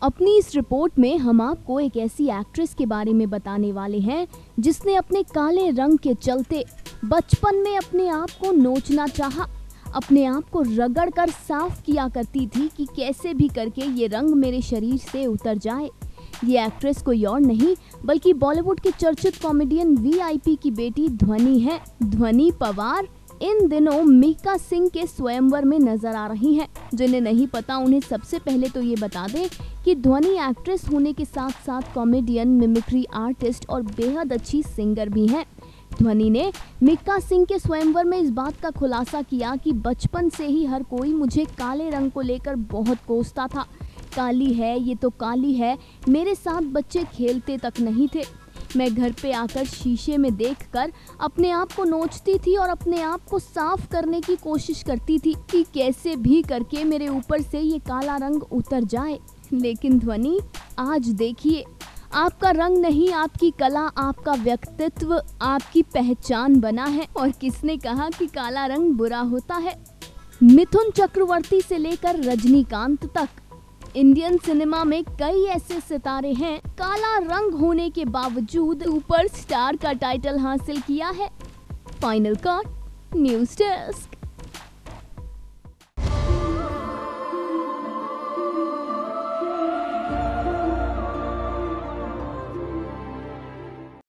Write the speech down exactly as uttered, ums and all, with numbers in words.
अपनी इस रिपोर्ट में हम आपको एक ऐसी एक्ट्रेस के बारे में बताने वाले हैं जिसने अपने काले रंग के चलते बचपन में अपने आप को नोचना चाहा। अपने आप को रगड़ कर साफ किया करती थी कि कैसे भी करके ये रंग मेरे शरीर से उतर जाए। ये एक्ट्रेस कोई और नहीं बल्कि बॉलीवुड की चर्चित कॉमेडियन वीआईपी की बेटी ध्वनि है। ध्वनि पवार इन दिनों मीका सिंह के स्वयंवर में नजर आ रही हैं। जिन्हें नहीं पता उन्हें सबसे पहले तो ये बता दें कि ध्वनि एक्ट्रेस होने के साथ साथ कॉमेडियन, मिमिक्री आर्टिस्ट और बेहद अच्छी सिंगर भी हैं। ध्वनि ने मीका सिंह के स्वयंवर में इस बात का खुलासा किया कि बचपन से ही हर कोई मुझे काले रंग को लेकर बहुत कोसता था। काली है, ये तो काली है, मेरे साथ बच्चे खेलते तक नहीं थे। मैं घर पे आकर शीशे में देखकर अपने आप को नोचती थी और अपने आप को साफ करने की कोशिश करती थी कि कैसे भी करके मेरे ऊपर से ये काला रंग उतर जाए। लेकिन ध्वनि, आज देखिए, आपका रंग नहीं, आपकी कला, आपका व्यक्तित्व, आपकी पहचान बना है। और किसने कहा कि काला रंग बुरा होता है? मिथुन चक्रवर्ती से लेकर रजनीकांत तक इंडियन सिनेमा में कई ऐसे सितारे हैं काला रंग होने के बावजूद सुपरस्टार का टाइटल हासिल किया है। Final cut, news desk.